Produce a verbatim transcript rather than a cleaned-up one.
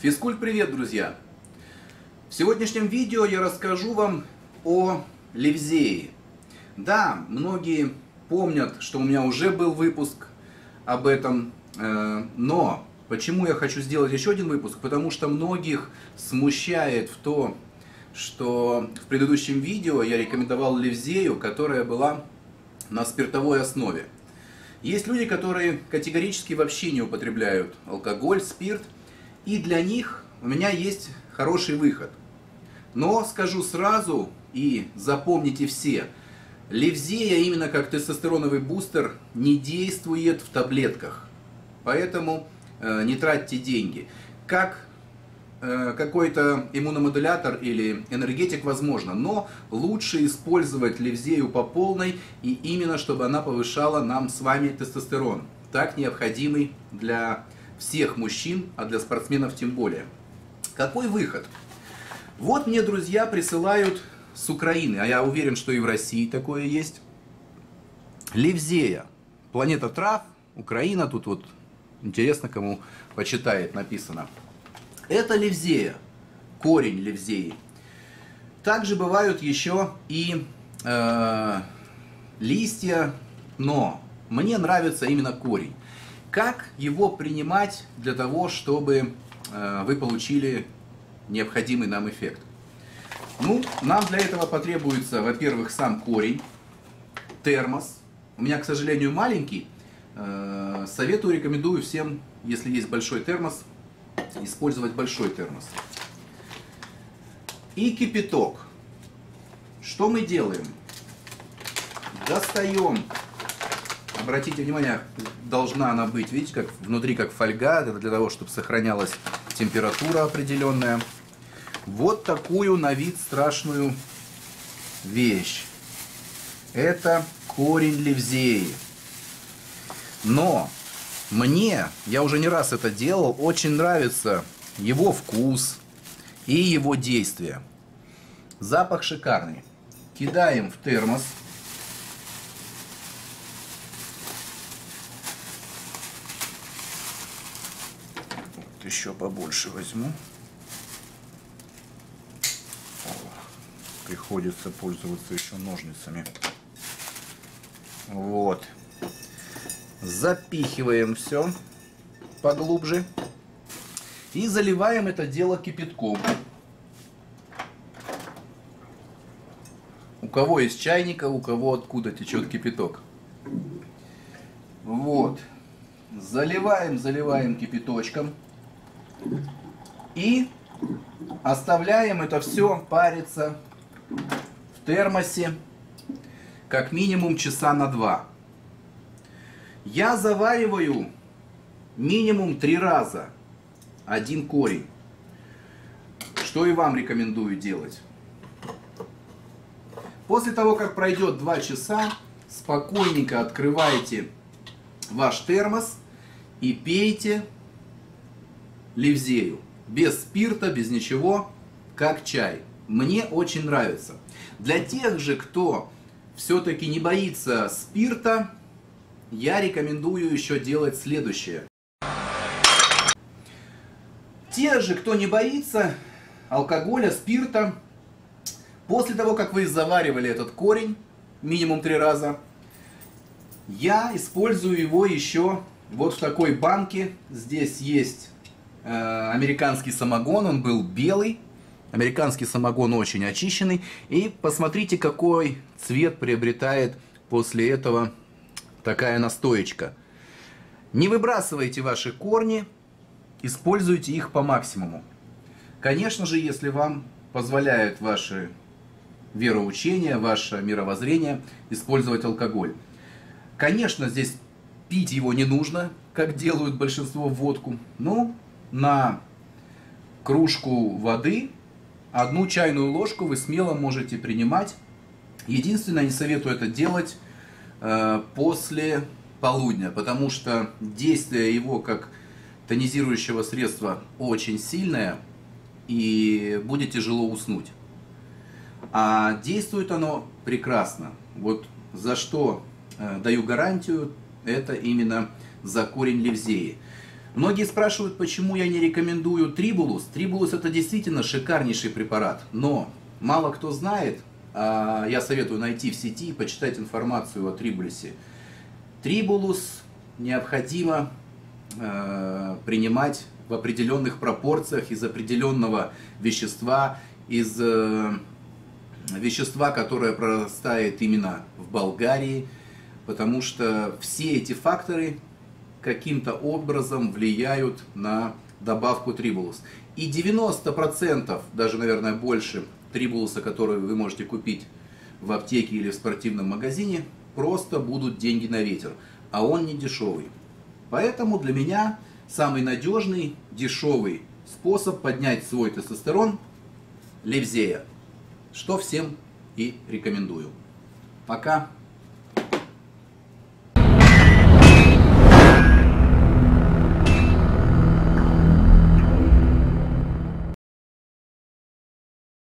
Физкульт, привет, друзья! В сегодняшнем видео я расскажу вам о Левзее. Да, многие помнят, что у меня уже был выпуск об этом, но почему я хочу сделать еще один выпуск? Потому что многих смущает в то, что в предыдущем видео я рекомендовал Левзею, которая была на спиртовой основе. Есть люди, которые категорически вообще не употребляют алкоголь, спирт, и для них у меня есть хороший выход. Но скажу сразу и запомните все, Левзея именно как тестостероновый бустер не действует в таблетках, поэтому э, не тратьте деньги. Как э, какой-то иммуномодулятор или энергетик возможно, но лучше использовать Левзею по полной, и именно чтобы она повышала нам с вами тестостерон, так необходимый для всех мужчин, а для спортсменов тем более. Какой выход? Вот мне друзья присылают с Украины, а я уверен, что и в России такое есть. Левзея. Планета трав, Украина, тут вот интересно, кому почитает, написано. Это Левзея, корень Левзеи. Также бывают еще и э, листья, но мне нравится именно корень. Как его принимать для того, чтобы э, вы получили необходимый нам эффект? Ну, нам для этого потребуется, во-первых, сам корень, термос. У меня, к сожалению, маленький. Э, советую, рекомендую всем, если есть большой термос, использовать большой термос. И кипяток. Что мы делаем? Достаем. Обратите внимание, должна она быть, видите, как внутри как фольга, это для того, чтобы сохранялась температура определенная. Вот такую на вид страшную вещь. Это корень Левзеи. Но мне, я уже не раз это делал, очень нравится его вкус и его действие. Запах шикарный. Кидаем в термос. Еще побольше возьму. О, приходится пользоваться еще ножницами. Вот. Запихиваем все поглубже. И заливаем это дело кипятком. У кого из чайника, у кого откуда течет кипяток. Вот. Заливаем, заливаем кипяточком. И оставляем это все париться в термосе как минимум часа на два. Я завариваю минимум три раза один корень. Что и вам рекомендую делать. После того, как пройдет два часа, спокойненько открываете ваш термос и пейте Левзею. Без спирта, без ничего, как чай. Мне очень нравится. Для тех же, кто все-таки не боится спирта, я рекомендую еще делать следующее. Те же, кто не боится алкоголя, спирта, после того, как вы заваривали этот корень, минимум три раза, я использую его еще вот в такой банке. Здесь есть американский самогон, он был белый, американский самогон очень очищенный, и посмотрите, какой цвет приобретает после этого такая настоечка. Не выбрасывайте ваши корни, используйте их по максимуму. Конечно же, если вам позволяют ваши вероучения, ваше мировоззрение использовать алкоголь. Конечно, здесь пить его не нужно, как делают большинство водку, но на кружку воды одну чайную ложку вы смело можете принимать. Единственное, не советую это делать э, после полудня, потому что действие его как тонизирующего средства очень сильное и будет тяжело уснуть. А действует оно прекрасно. Вот за что э, даю гарантию, это именно за корень Левзеи. Многие спрашивают, почему я не рекомендую Трибулус. Трибулус это действительно шикарнейший препарат, но мало кто знает, а я советую найти в сети и почитать информацию о Трибулусе. Трибулус необходимо э, принимать в определенных пропорциях из определенного вещества, из э, вещества, которое прорастает именно в Болгарии, потому что все эти факторы каким-то образом влияют на добавку Трибулус. И девяносто процентов, даже, наверное, больше Трибулуса, который вы можете купить в аптеке или в спортивном магазине, просто будут деньги на ветер, а он не дешевый. Поэтому для меня самый надежный, дешевый способ поднять свой тестостерон – Левзея, что всем и рекомендую. Пока!